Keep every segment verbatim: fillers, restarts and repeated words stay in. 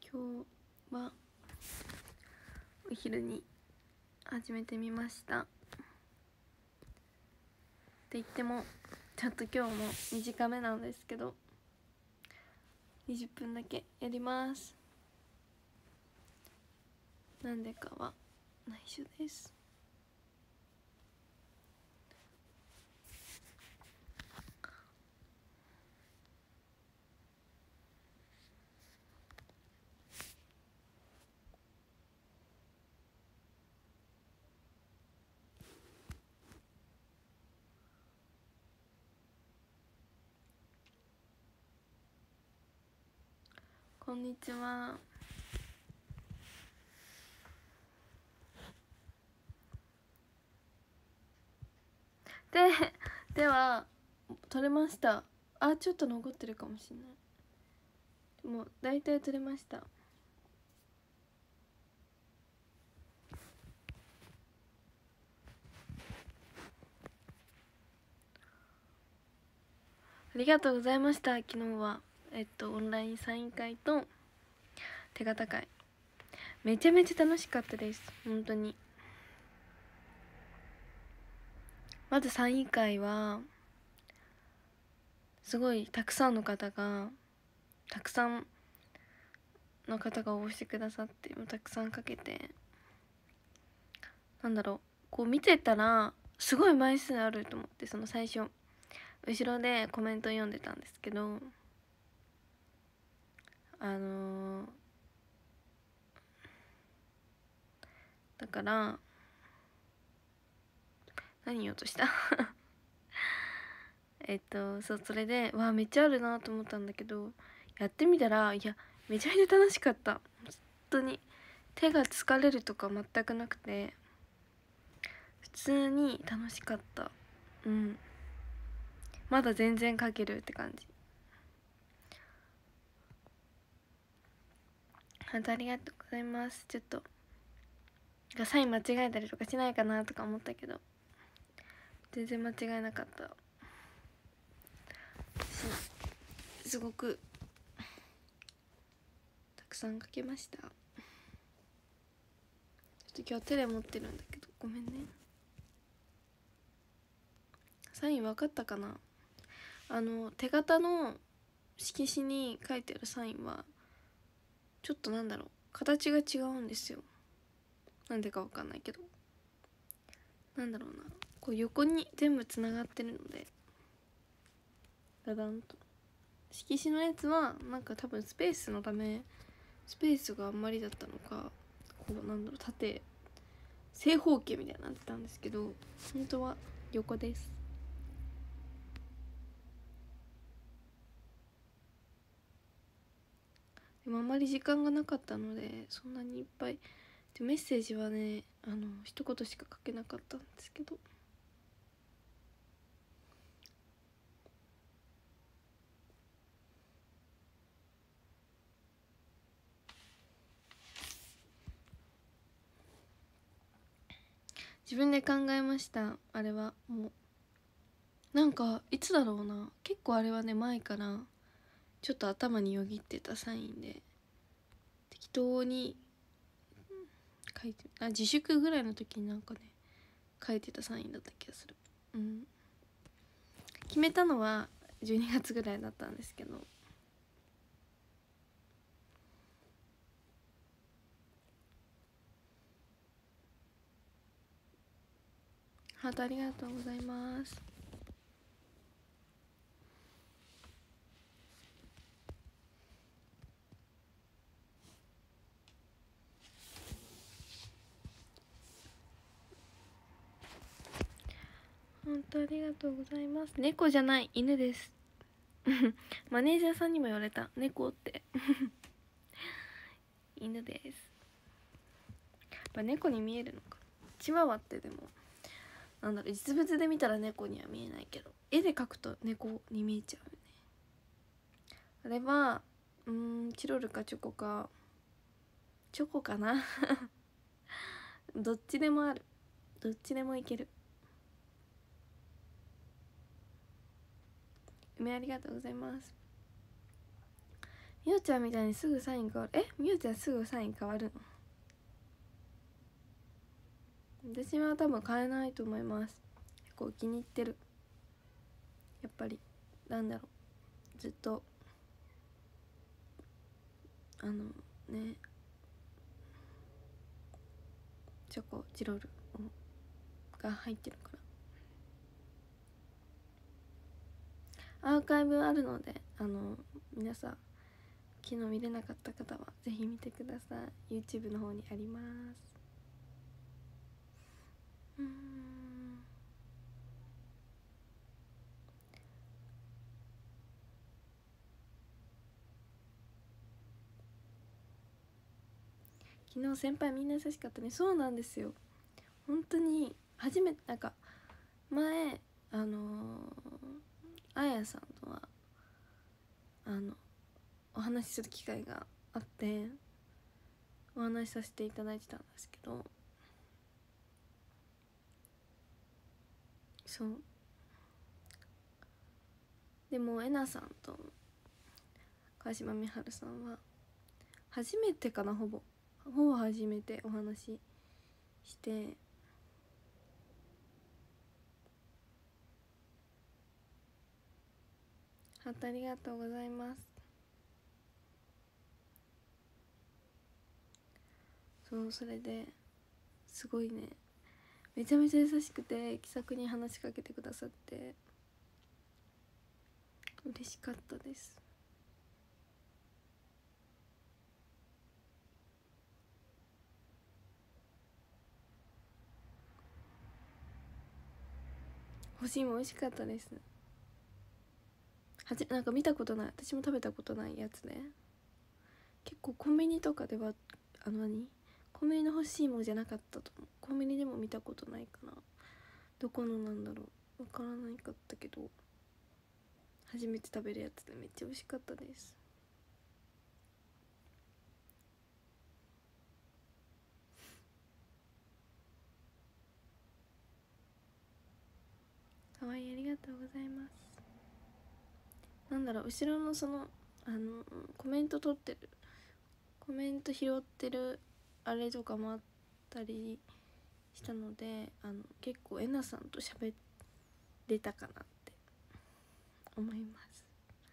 今日はお昼に始めてみました。って言ってもちょっと今日も短めなんですけどにじゅっぷんだけやります。なんでかは内緒です。こんにちは。ででは取れました。あ、ちょっと残ってるかもしれない。もうだいたい取れました。ありがとうございました。昨日はえっとオンラインサイン会と手形会めちゃめちゃ楽しかったです。本当に。まずサイン会はすごいたくさんの方がたくさんの方が応募してくださって、たくさんかけて、なんだろう、こう見てたらすごい枚数あると思って、その最初後ろでコメント読んでたんですけど、あのー、だから何言おうとしたえっとそうそれでわあめっちゃあるなと思ったんだけど、やってみたらいやめちゃめちゃ楽しかった。本当に手が疲れるとか全くなくて普通に楽しかった。うん、まだ全然書けるって感じ。本当ありがとうございます。ちょっとサイン間違えたりとかしないかなとか思ったけど全然間違えなかった。すごくたくさん書けました。ちょっと今日手で持ってるんだけどごめんね。サイン分かったかな。あの手形の色紙に書いてあるサインはちょっとなんだろう、形が違うんですよ。なんでか分かんないけど、なんだろうな、こう横に全部つながってるので、ダダンと色紙のやつはなんか多分スペースのためスペースがあんまりだったのか、こうなんだろう、縦正方形みたいになってたんですけど本当は横です。でもあんまり時間がなかったのでそんなにいっぱいでメッセージはね、あの一言しか書けなかったんですけど、自分で考えました。あれはもうなんかいつだろうな、結構あれはね前からちょっと頭によぎってたサインで適当に書いて、あ自粛ぐらいの時になんかね書いてたサインだった気がする。うん、決めたのはじゅうにがつぐらいだったんですけど、ハートありがとうございます。本当ありがとうございます。猫じゃない犬ですマネージャーさんにも言われた、猫って犬です。やっぱ猫に見えるのか。チワワってでもなんだろう、実物で見たら猫には見えないけど絵で描くと猫に見えちゃうよね。あれはうーんチロルかチョコかチョコかなどっちでもある、どっちでもいける。梅ありがとうございます。 みおちゃんみたいにすぐサイン変わる。え、みおちゃんすぐサイン変わるの？私は多分変えないと思います。結構気に入ってる。やっぱりなんだろう、ずっとあのね、チョコチロルが入ってるから。アーカイブあるので、あの皆さん昨日見れなかった方はぜひ見てください。 YouTube の方にあります。うーん、昨日先輩みんな優しかったね。そうなんですよ、本当に初めて。なんか前あのー、あやさんとはあのお話しする機会があってお話しさせていただいてたんですけど、そうでもえなさんと川島美晴さんは初めてかな、ほぼほぼ初めてお話しして、ハートありがとうございます。そう、それですごいね、めちゃめちゃ優しくて気さくに話しかけてくださって嬉しかったです。干し芋美味しかったです。はじなんか見たことない、私も食べたことないやつね。結構コンビニとかではあの何コンビニの干し芋じゃなかったと思う。コンビニでも見たことないかな。どこのなんだろう、わからないかったけど初めて食べるやつでめっちゃ美味しかったです。かわいい、ありがとうございます。なんだろう、後ろのそのあのコメント取ってるコメント拾ってるあれとかもあったりしたので、あの結構えなさんと喋れたかなって思います。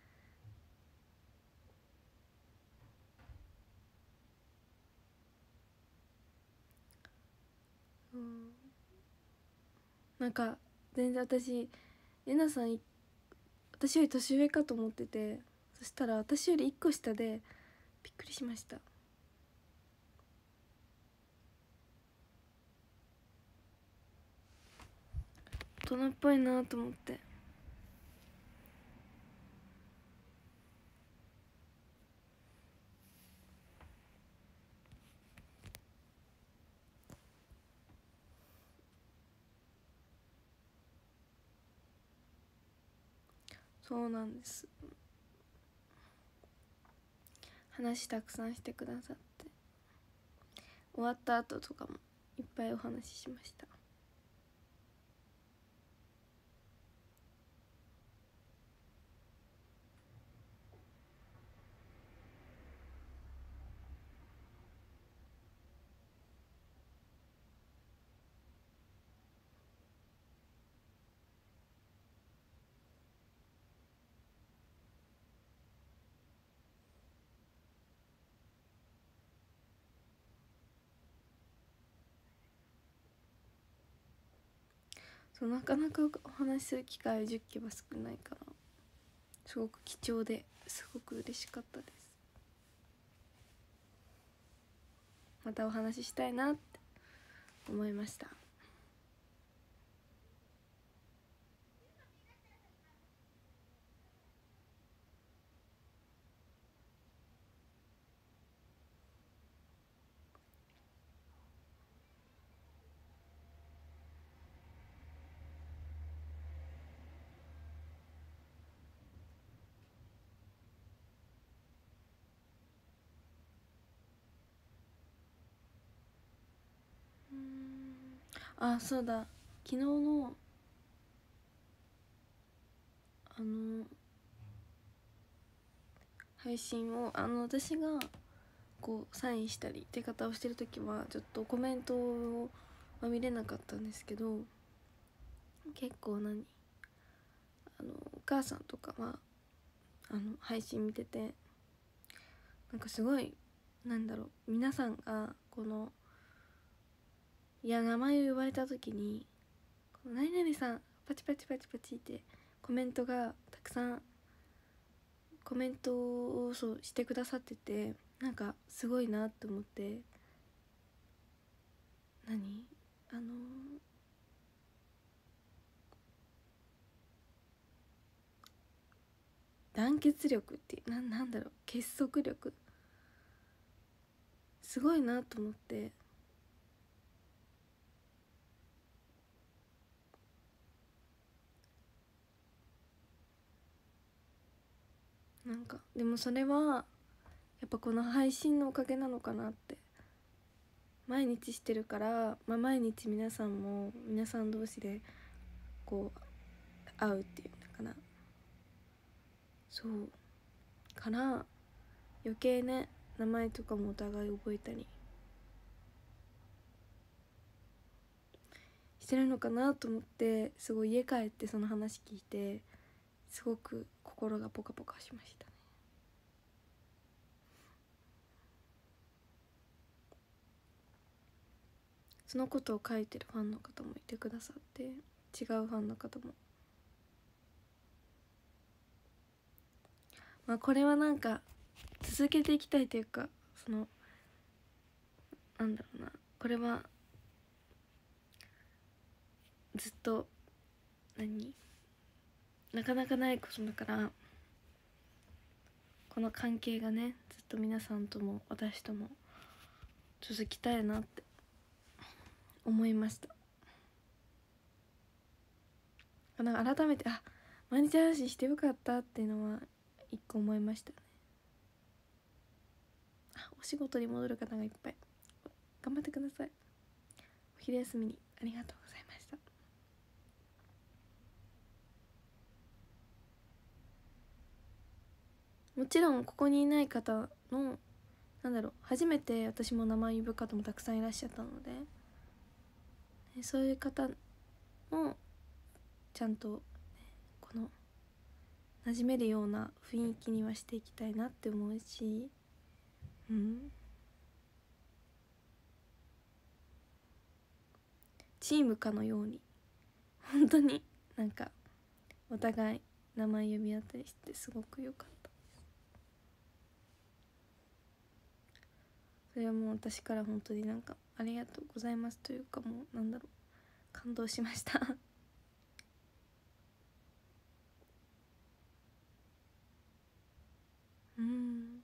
うん、なんか全然私えなさん私より年上かと思ってて、そしたら私よりいっこ下でびっくりしました。大人っぽいなと思って。そうなんです、話たくさんしてくださって、終わった後とかもいっぱいお話ししました。そう、なかなかお話しする機会じゅっきは少ないからすごく貴重ですごく嬉しかったです。またお話ししたいなって思いました。うーん、あ、そうだ、昨日のあの配信をあの私がこうサインしたり手形をしてる時はちょっとコメントを見れなかったんですけど、結構何あのお母さんとかはあの配信見てて、なんかすごいなんだろう、皆さんがこのいや名前を呼ばれた時にこの何々さんパチパチパチパチってコメントがたくさんコメントをそうしてくださってて、なんかすごいなって思って、何あの団結力ってな、なんだろう結束力すごいなと思って、なんかでもそれはやっぱこの配信のおかげなのかなって。毎日してるから、まあ、毎日皆さんも皆さん同士でこう会うっていうのかな、そうから余計ね名前とかもお互い覚えたりしてるのかなと思って、すごい家帰ってその話聞いてすごく心がポカポカしましたね。そのことを書いてるファンの方もいてくださって、違うファンの方も、まあこれはなんか続けていきたいというか、そのなんだろうな、これはずっと何なかなかないことだから、この関係がねずっと皆さんとも私とも続きたいなって思いました。なんか改めてあ毎日配信してよかったっていうのは一個思いましたね。あお仕事に戻る方がいっぱい頑張ってください。お昼休みにありがとうございました。もちろんここにいない方のなんだろう初めて私も名前呼ぶ方もたくさんいらっしゃったので、そういう方もちゃんと、ね、この馴染めるような雰囲気にはしていきたいなって思うし、うんチームかのように本当になんかお互い名前呼び合ったりしてすごく良かった。それはもう私から本当になんかありがとうございますというか、もうなんだろう感動しましたうん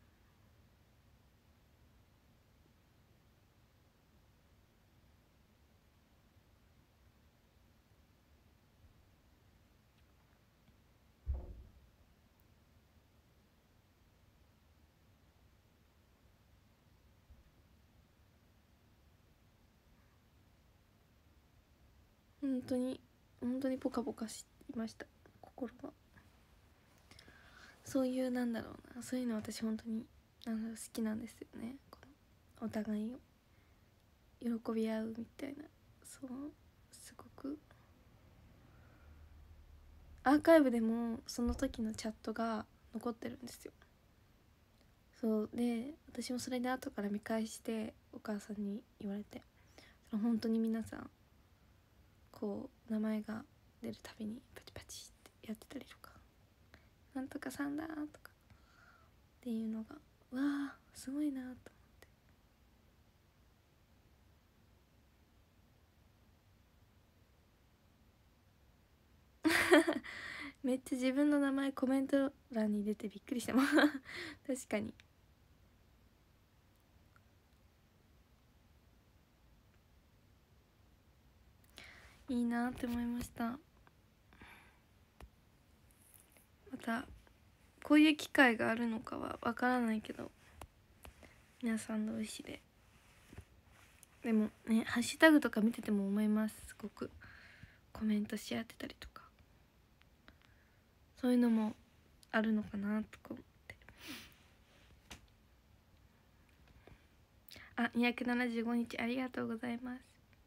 本当に本当にポカポカしました心が。そういうなんだろうな、そういうの私本当になんだろう好きなんですよね。このお互いを喜び合うみたいな、そうすごくアーカイブでもその時のチャットが残ってるんですよ。そうで私もそれで後から見返してお母さんに言われて、その本当に皆さんこう名前が出るたびにパチパチってやってたりとか、なんとかさんだとかっていうのがわあすごいなと思ってめっちゃ自分の名前コメント欄に出てびっくりしても確かにいいなって思いました。またこういう機会があるのかはわからないけど、皆さんの意思ででもねハッシュタグとか見てても思います。すごくコメントし合ってたりとかそういうのもあるのかなとか思って、 あ、にひゃくななじゅうごにちありがとうございます。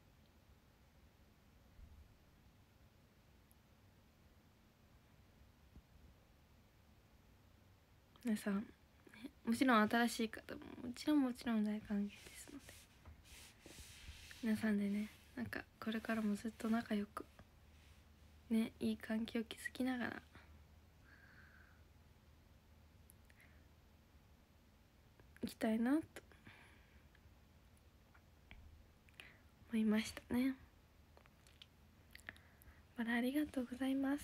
皆さん、ね、もちろん新しい方ももちろんもちろん大歓迎ですので、皆さんでね、なんかこれからもずっと仲良くね、いい関係を築きながらいきたいなと思いましたね。まだありがとうございます。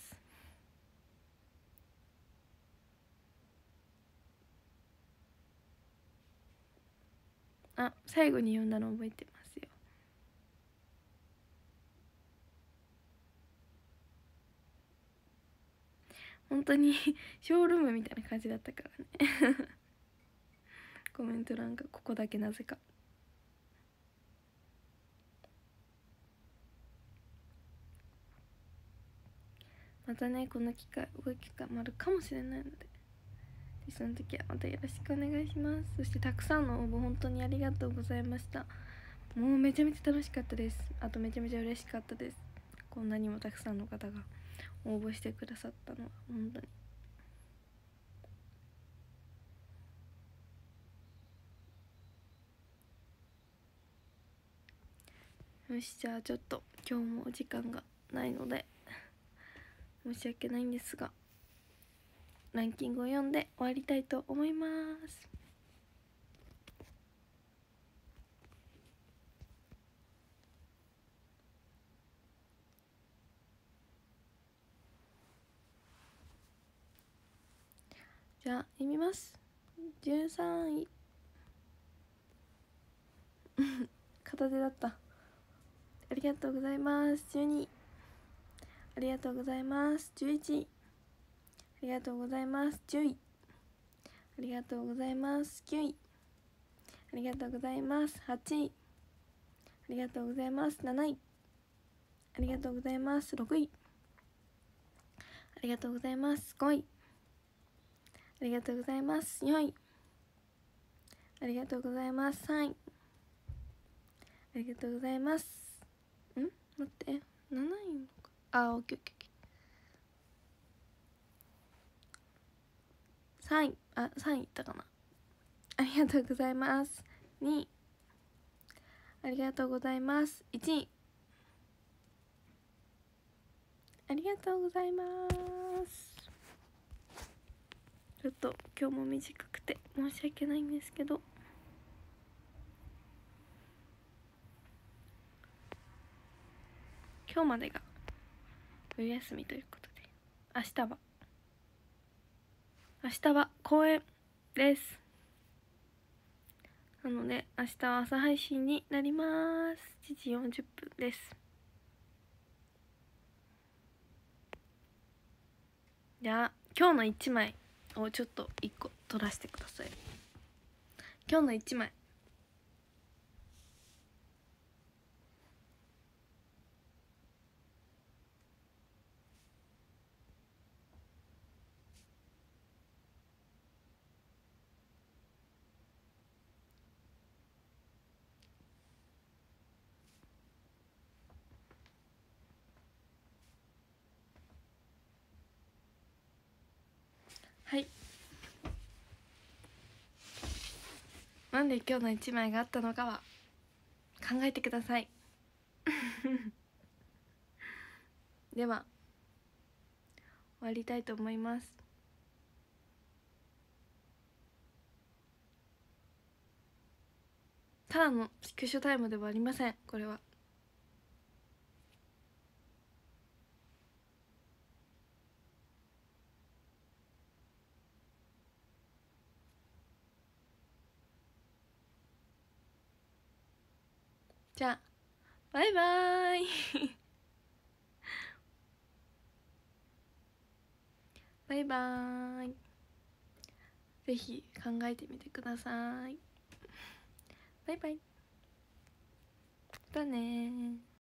あ、最後に読んだの覚えてますよ。本当にショールームみたいな感じだったからねコメント欄がここだけなぜか。またね、この機会動く機会もあるかもしれないので、その時はまたよろしくお願いします。そしてたくさんの応募本当にありがとうございました。もうめちゃめちゃ楽しかったです。あとめちゃめちゃ嬉しかったです。こんなにもたくさんの方が応募してくださったのは本当に。よし、じゃあちょっと今日もお時間がないので申し訳ないんですが、ランキングを読んで終わりたいと思います。じゃあ読みます。じゅうさんい片手だった。ありがとうございます。じゅうにいありがとうございます。じゅういちいありがとうございます。じゅういありがとうございます。きゅういありがとうございます。はちいありがとうございます。なないありがとうございます。ろくいありがとうございます。ごいありがとうございます。よんいありがとうございます。さんいありがとうございます。ん待ってなないのか。あ、オッケーオッケー。さんいあさんいいったかな。ありがとうございます。にいありがとうございます。いちいありがとうございます。ちょっと今日も短くて申し訳ないんですけど、今日までが冬休みということで、明日は明日は公演です。なので明日は朝配信になります。しちじよんじゅっぷんです。じゃあ今日のいちまいをちょっといっこ撮らせてください。今日のいちまいはい、なんで今日のいちまいがあったのかは考えてくださいでは終わりたいと思います。ただのスクショタイムではありません。これはじゃあバイバーイバイバーイ。ぜひ考えてみてください。バイバイ。またね。